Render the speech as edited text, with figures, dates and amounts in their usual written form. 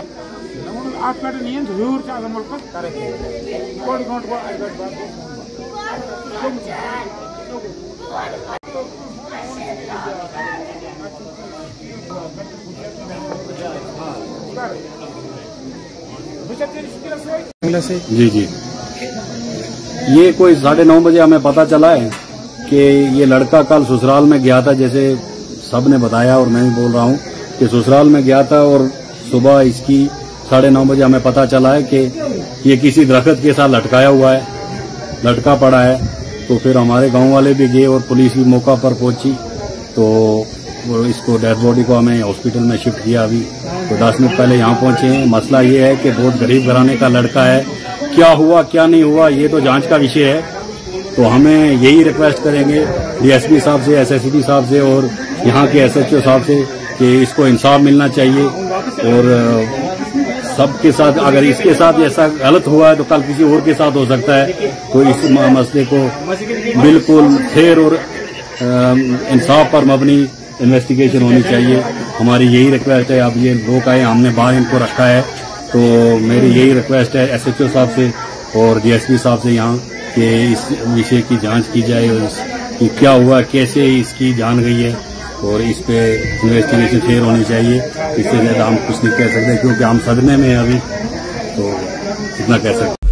जी जी, ये कोई 9:30 बजे हमें पता चला है कि ये लड़का कल ससुराल में गया था, जैसे सब ने बताया और मैं भी बोल रहा हूँ कि ससुराल में गया था और सुबह इसकी 9:30 बजे हमें पता चला है कि ये किसी दरख्त के साथ लटकाया हुआ है, लटका पड़ा है। तो फिर हमारे गांव वाले भी गए और पुलिस भी मौका पर पहुंची, तो इसको डेड बॉडी को हमें हॉस्पिटल में शिफ्ट किया। अभी तो 10 मिनट पहले यहाँ पहुंचे हैं। मसला ये है कि बहुत गरीब घराने का लड़का है, क्या हुआ क्या नहीं हुआ ये तो जांच का विषय है। तो हमें यही रिक्वेस्ट करेंगे डीएसपी साहब से, एसएसपी साहब से और यहाँ के एसएचओ साहब से कि इसको इंसाफ मिलना चाहिए। और सबके साथ, अगर इसके साथ ऐसा गलत हुआ है तो कल किसी और के साथ हो सकता है। तो इस मसले को बिल्कुल फेयर और इंसाफ पर मबनी इन्वेस्टिगेशन होनी चाहिए। हमारी यही रिक्वेस्ट है। अब ये लोग आए, हमने बाहर इनको रखा है, तो मेरी यही रिक्वेस्ट है एसएचओ साहब से और डीएसपी साहब से यहाँ कि इस विषय की जांच की जाए और कि क्या हुआ, कैसे इसकी जान गई है और इस पे इन्वेस्टिगेशन फेयर होनी चाहिए। इससे ज्यादा हम कुछ नहीं कह सकते क्योंकि हम सदमे में हैं अभी, तो इतना कह सकते।